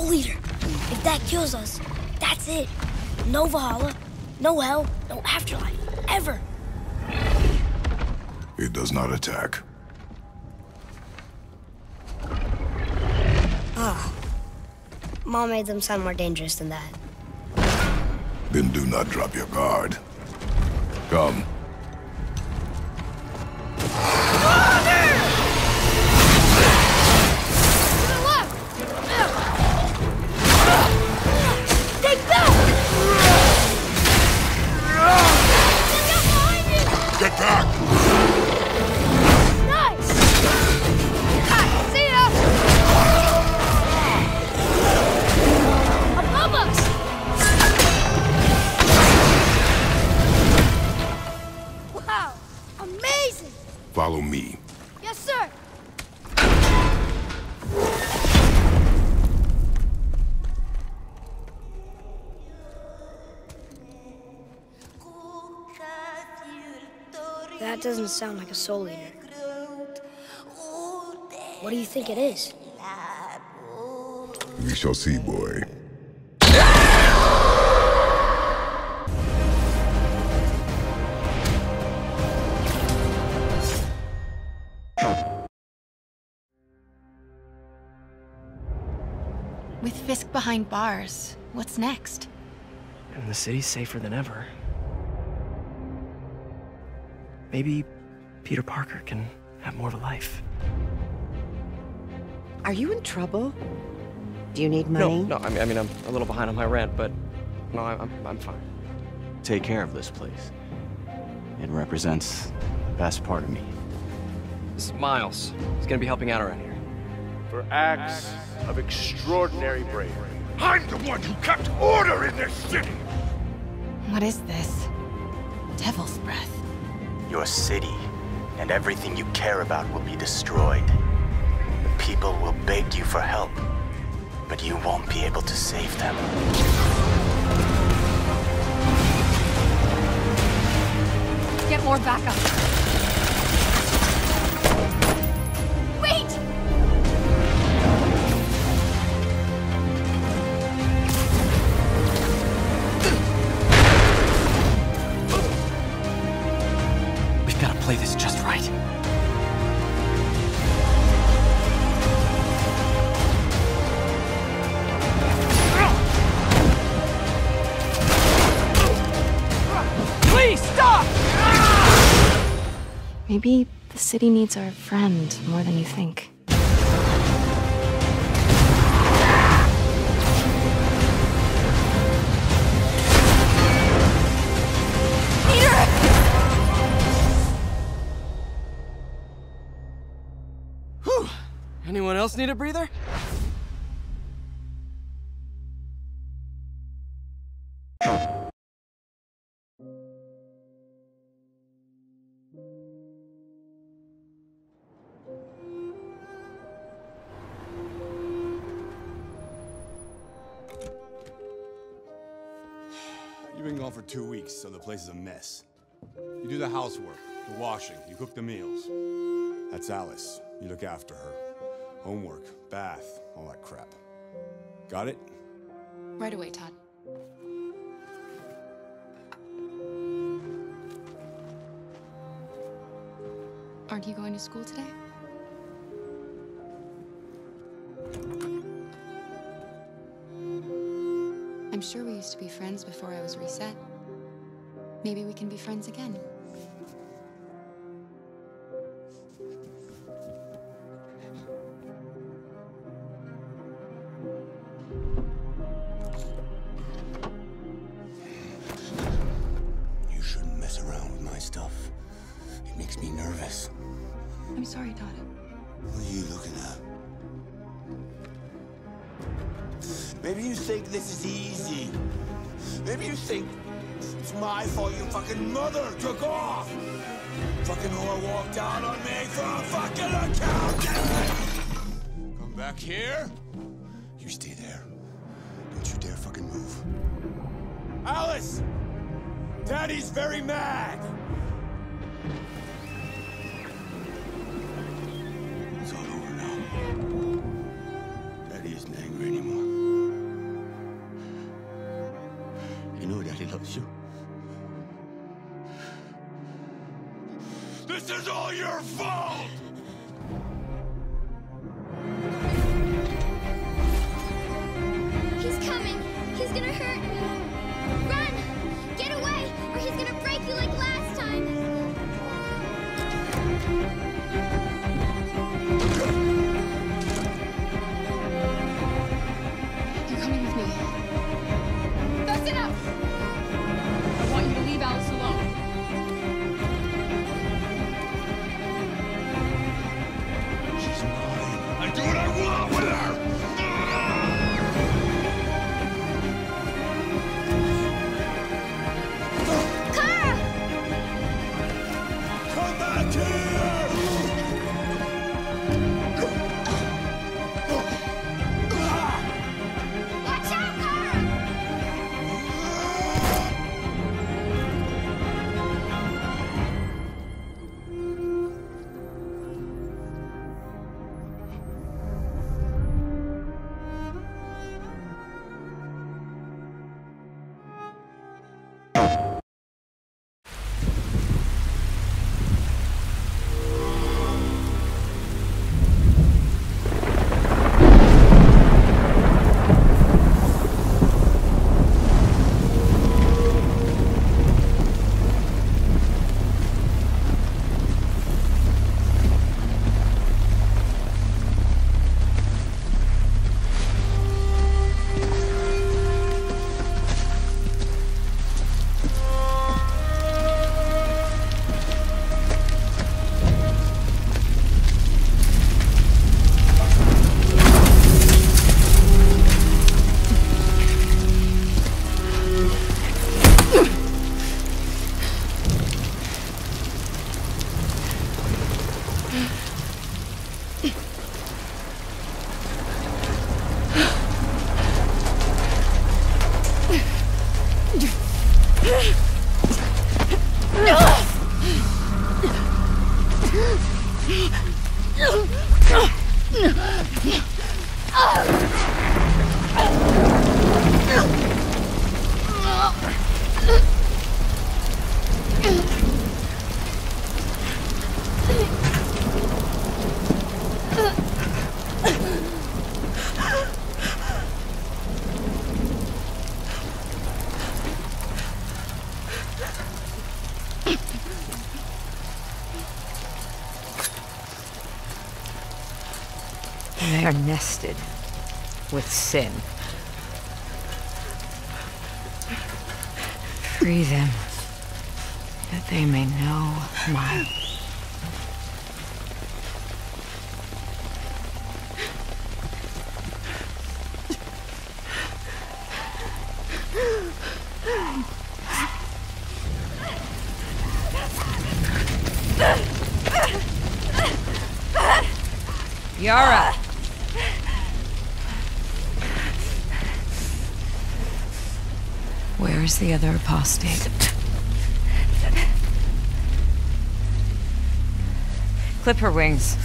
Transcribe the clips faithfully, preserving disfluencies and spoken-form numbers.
Soul Eater. If that kills us, that's it. No Valhalla, no hell, no afterlife, ever. It does not attack. Ah. Mom made them sound more dangerous than that. Then do not drop your guard. Come. Get back! Nice! Ah, see ya! Above us! Wow! Amazing! Follow me. Yes, sir! That doesn't sound like a Soul Eater. What do you think it is? We shall see, boy. With Fisk behind bars, what's next? And the city's safer than ever. Maybe Peter Parker can have more of a life. Are you in trouble? Do you need money? No, no, I mean, I mean, I'm a little behind on my rent, but no, I'm, I'm fine. Take care of this place. It represents the best part of me. This is Miles. He's gonna be helping out around here. For acts of extraordinary bravery. I'm the one who kept order in this city! What is this? Devil's breath. Your city and everything you care about will be destroyed. The people will beg you for help, but you won't be able to save them. Get more backup. Wait! We've got to play this just right. Please stop! Maybe the city needs our friend more than you think. Whew. Anyone else need a breather? You've been gone for two weeks, so the place is a mess. You do the housework, the washing, you cook the meals. That's Alice. You look after her. Homework, bath, all that crap. Got it? Right away, Todd. Aren't you going to school today? I'm sure we used to be friends before I was reset. Maybe we can be friends again. You shouldn't mess around with my stuff. It makes me nervous. I'm sorry, Todd. What are you looking at? Maybe you think this is easy. Maybe you think it's my fault your fucking mother took off. Fucking whore walked out on me for a fucking account. Come back here. You stay there. Don't you dare fucking move. Alice! Daddy's very mad. It's all over now. Daddy isn't angry anymore. You know Daddy loves you. This is all your fault! He's coming. He's gonna hurt me. Run! Get away, or he's gonna break you like last time. You're coming with me. That's enough! I want you to leave Alice alone. She's mine. I do what I want with her! Kara! Come back here! Watch out, Kara! They are nested with sin. Free them, that they may know my... Yara! Where is the other apostate? Clip her wings.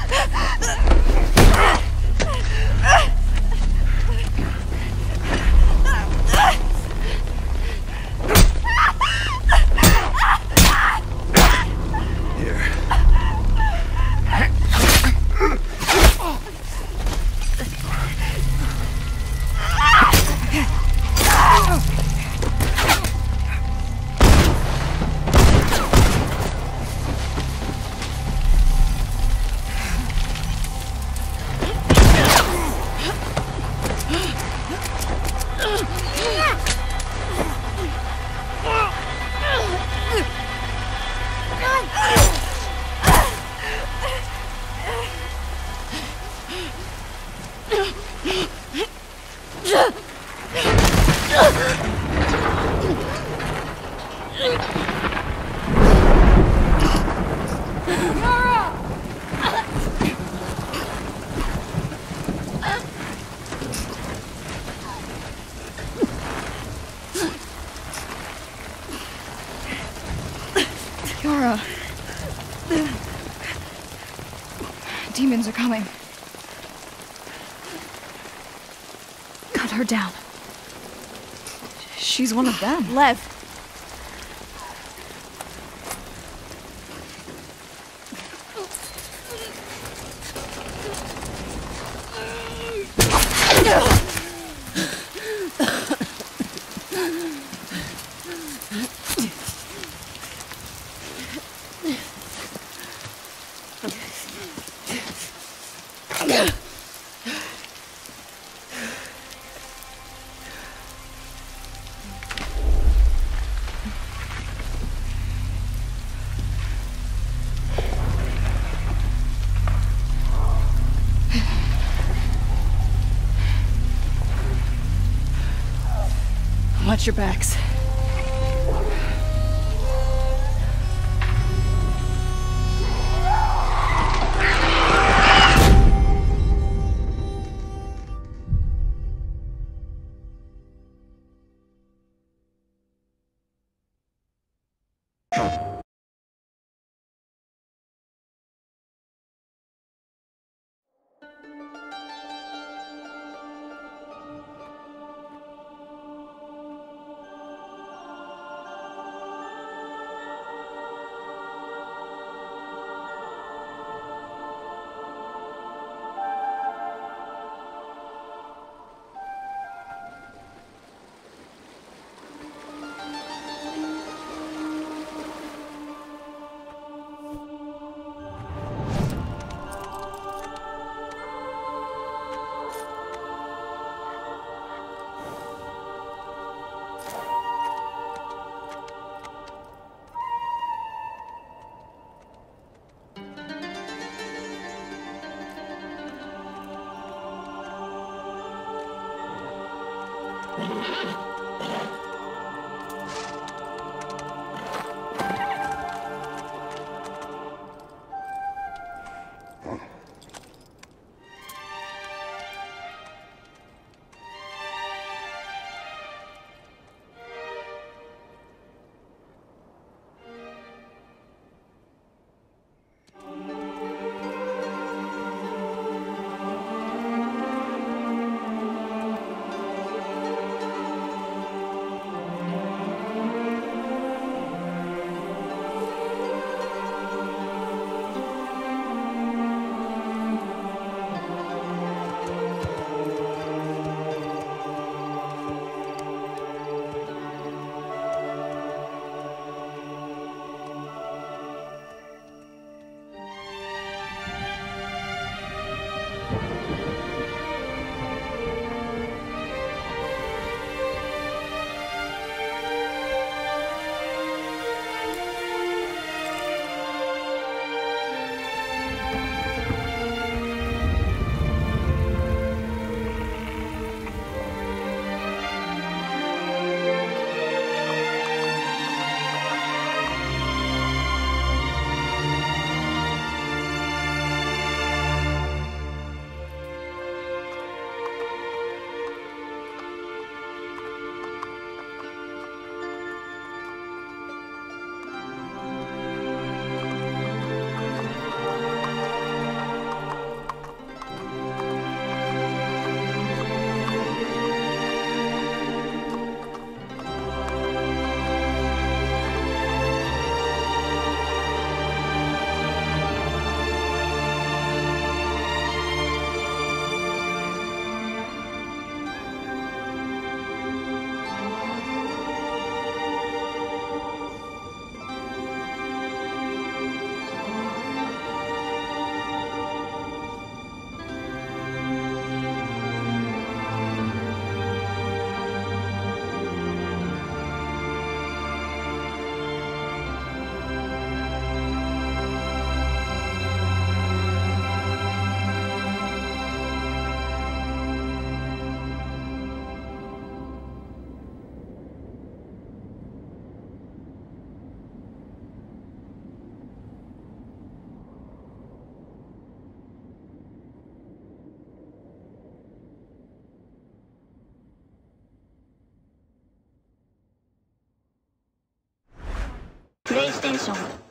Yara. Demons are coming. Cut her down. She's one of them. Lev. Watch your backs. PlayStation